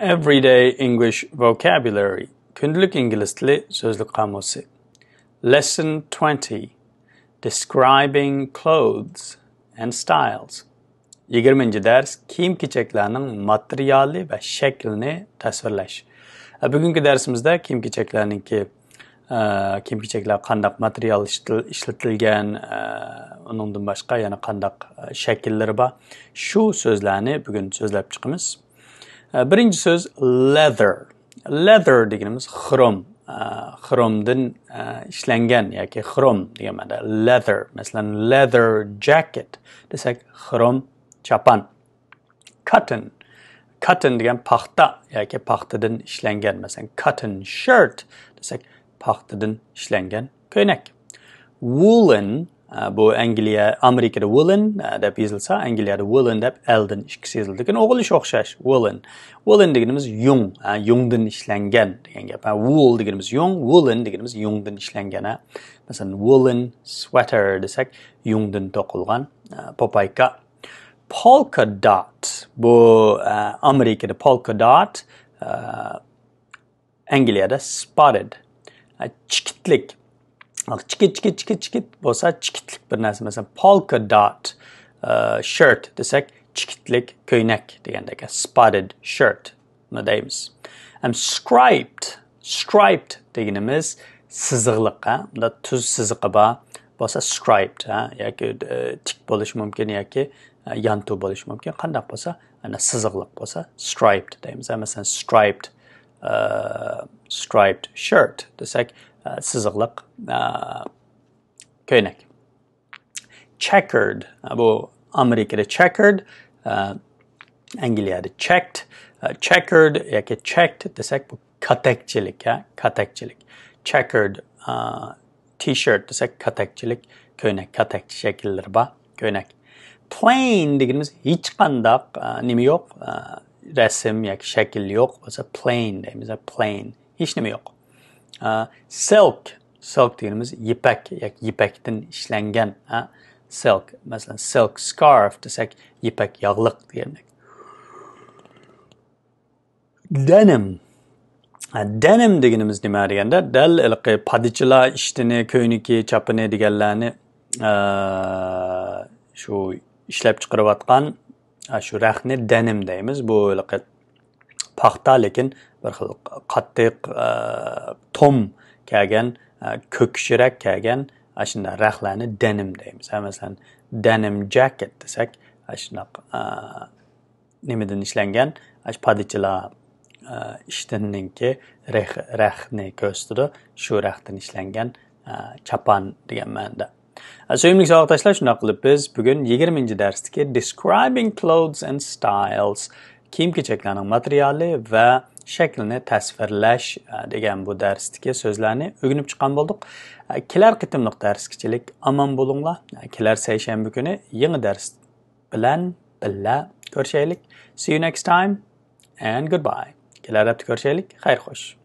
Everyday English Vocabulary Gündelik İngiliz Dili Sözlük Kamusu Lesson 20 Describing Clothes and Styles 20. ders kiyim-kechaklarning materiali va shaklini tasvirlash. Bugungi darsimizda kiyim-kechaklarningki kiyim-kechaklar qandaq material ishlatilgan, uningdan boshqa yana qandaq shakllari bor. Shu so'zlarni bugun so'zlab chiqamiz. Birinchi so'z leather. Leather deganimiz xrom. Xromdan ishlangan yoki xrom degan ma'noda leather. Masalan, leather jacket desak xrom chapan. Cotton. Cotton degan paxta yoki paxtadan ishlangan. Masalan, cotton shirt desak paxtadan ishlangan ko'ylak. Woolen bu Angliya, Amerikada woolen deb yozilsa, Angliyada woolen deb eldan ikkisi yozildi. Lekin o'g'ilish o'xshash. Woolen. Woolen deganimiz yung, yungdan ishlangan degan gap. Wool deganimiz yung, woolen deganimiz yungdan ishlangan. Masalan, woolen sweater desak, yungdan to'qilgan popayka. Polka dot. Bu Amerikada polka dot, Angliyada spotted. Chikitlik. Chikit bo'lsa chikitlik bir narsa. Masalan, polka dot shirt desak, chikitlik ko'ylak degandek. Spotted shirt deymiz. Striped deganimiz siziqliq, unda tuz siziqi bor bo'lsa striped, yoki tik bo'lishi mumkin yoki yantu bo'lishi mumkin. Qanday bo'lsa, ana siziqliq bo'lsa striped deymiz. Masalan, striped shirt desak, siziqliq ko'ylak. Checkered. Bu Amerikada checkered, Angliyada checked. Checkered yoki checked desak, bu katakchilik, katakchilik. Checkered t-shirt desak, katakchilik ko'ylak, katakchi shakllari bor ko'ylak. Plain deganimiz hech qandaq nima yo'q, rasm yoki shakl yo'q bo'lsa plain deymiz. Plain, hech nima yo'q. Silk deganimiz yipak yoki yipakdan ishlangan. Silk, masalan, silk scarf desak, yipak yog'liq deganlik. Denim deganimiz nima deganda, dal padichilar ishtini, ko'yniki, chapini deganlarni shu ishlab chiqarayotgan shu raqni denim deymiz. Bu paxta, lekin bir xil qattiq tom kelgan, ko'kchirak kelgan shunday raqlarni denim deymiz. Masalan, denim jacket desak, shunaq nimadan ishlangan, padichilar ishtininki raqni ko'rsatadi, shu raqdan ishlangan chapan degan ma'noda. Suyimli savoqdoshlar, shunday qilib biz bugun 20. darsdagi Describing Clothes and Styles, kiyim-kechaklarning materiali va shaklini tasvirlash degan bu darsdagi so'zlarni o'rganib chiqqan bo'ldik. Kelar qitimliq darsgachilik omon bo'linglar. Kelar seshanba kuni yangi dars bilan birga ko'rishaylik. See you next time and goodbye. Kelar hafta ko'rishaylik. Xayr xo'sh.